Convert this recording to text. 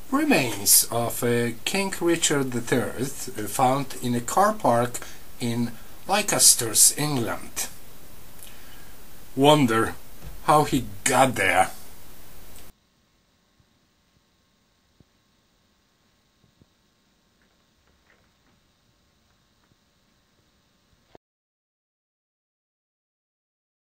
Remains of King Richard III found in a car park in Leicester, England. Wonder how he got there.